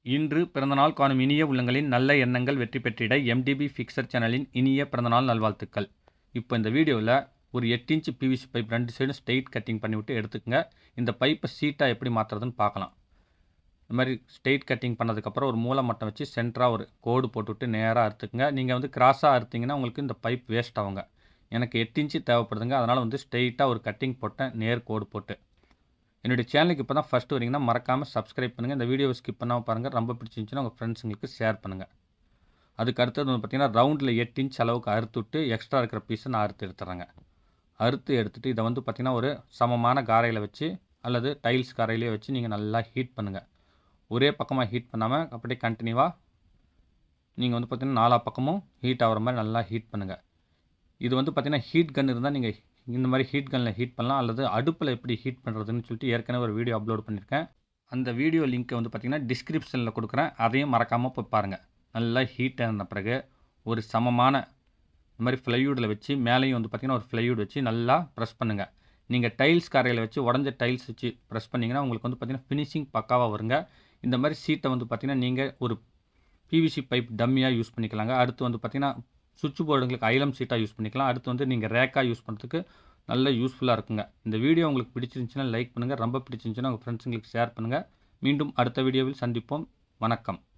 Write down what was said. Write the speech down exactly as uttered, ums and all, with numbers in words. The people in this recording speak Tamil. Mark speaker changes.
Speaker 1: இன்று பிறந்தநாள் காணும் இனிய உள்ளங்களின் நல்ல எண்ணங்கள் வெற்றி பெற்றிட எம்டிபி ஃபிக்சர் சேனலின் இனிய பிறந்தநாள் நல்வாழ்த்துக்கள். இப்போ இந்த வீடியோவில் ஒரு எட்டு இன்ச்சு பிவிசி பைப் ரெண்டு சைடும் ஸ்ட்ரெயிட் கட்டிங் பண்ணிவிட்டு எடுத்துக்கங்க. இந்த பைப்பை சீட்டாக எப்படி மாற்றுறதுன்னு பார்க்கலாம். இந்த மாதிரி ஸ்ட்ரெயிட் கட்டிங் பண்ணதுக்கப்புறம் ஒரு மூலை மட்டம் வச்சு சென்டராக ஒரு கோடு போட்டுவிட்டு நேராக அறுத்துக்குங்க. நீங்கள் வந்து கிராஸாக அறுத்திங்கன்னா உங்களுக்கு இந்த பைப் வேஸ்ட் ஆகுங்க. எனக்கு எட்டு இன்ச்சு தேவைப்படுதுங்க, அதனால் வந்து ஸ்ட்ரெயிட்டாக ஒரு கட்டிங் போட்டேன், நேர் கோடு போட்டு. என்னுடைய சேனலுக்கு இப்போ தான் ஃபஸ்ட்டு வரீங்கன்னா மறக்காமல் சப்ஸ்கிரைப் பண்ணுங்கள். இந்த வீடியோவை ஸ்கிப் பண்ணாமல் பாருங்கள். ரொம்ப பிடிச்சிருந்துச்சுன்னா உங்கள் ஃப்ரெண்ட்ஸுங்களுக்கு ஷேர் பண்ணுங்கள். அதுக்கு அடுத்தது வந்து பார்த்திங்கன்னா ரவுண்டில் எட்டு இன்ச் அளவுக்கு அறுத்து விட்டு எக்ஸ்ட்ரா இருக்கிற பீஸை நான் அறுத்து எடுத்துறேங்க. அறுத்து எடுத்துகிட்டு இதை வந்து பார்த்திங்கன்னா ஒரு சமமான காரையில் வச்சு அல்லது டைல்ஸ் காரையிலே வச்சு நீங்கள் நல்லா ஹீட் பண்ணுங்கள். ஒரே பக்கமாக ஹீட் பண்ணாமல் அப்படியே கண்டினியூவாக நீங்கள் வந்து பார்த்திங்கன்னா நாலா பக்கமும் ஹீட் ஆகிற மாதிரி நல்லா ஹீட் பண்ணுங்கள். இது வந்து பார்த்திங்கன்னா ஹீட் கன் இருந்தால் நீங்கள் இந்த மாதிரி ஹீட் கன்னில் ஹீட் பண்ணலாம், அல்லது அடுப்பில் எப்படி ஹீட் பண்ணுறதுன்னு சொல்லிட்டு ஏற்கனவே ஒரு வீடியோ அப்லோட் பண்ணியிருக்கேன். அந்த வீடியோ லிங்க்கை வந்து பார்த்திங்கன்னா டிஸ்கிரிப்ஷனில் கொடுக்குறேன், அதையும் மறக்காமல் போய் பாருங்கள். நல்லா ஹீட் ஆன பிறகு ஒரு சமமான இந்த மாதிரி ஃப்ளைவுட்டில் வச்சு மேலேயும் வந்து பார்த்திங்கன்னா ஒரு ஃப்ளைவுட் வச்சு நல்லா ப்ரெஸ் பண்ணுங்கள். நீங்கள் டைல்ஸ் காரையில் வச்சு உடஞ்ச டைல்ஸ் வச்சு ப்ரெஸ் பண்ணிங்கன்னா உங்களுக்கு வந்து பார்த்திங்கன்னா ஃபினிஷிங் பக்காவாக வருங்க. இந்த மாதிரி சீட்டை வந்து பார்த்திங்கன்னா நீங்கள் ஒரு பிவிசி பைப் டம்மியாக யூஸ் பண்ணிக்கலாங்க. அடுத்து வந்து பார்த்திங்கன்னா சுவிட்ச் போர்டுங்களுக்கு ஐலம் சீட்டாக யூஸ் பண்ணிக்கலாம். அடுத்து வந்து நீங்கள் ரேக்காக யூஸ் பண்ணுறதுக்கு நல்ல யூஸ்ஃபுல்லாக இருக்குங்க. இந்த வீடியோ உங்களுக்கு பிடிச்சிருந்துச்சுன்னா லைக் பண்ணுங்கள், ரொம்ப பிடிச்சிருந்துச்சுன்னா உங்கள் ஃப்ரெண்ட்ஸுங்களுக்கு ஷேர் பண்ணுங்கள். மீண்டும் அடுத்த வீடியோவில் சந்திப்போம். வணக்கம்.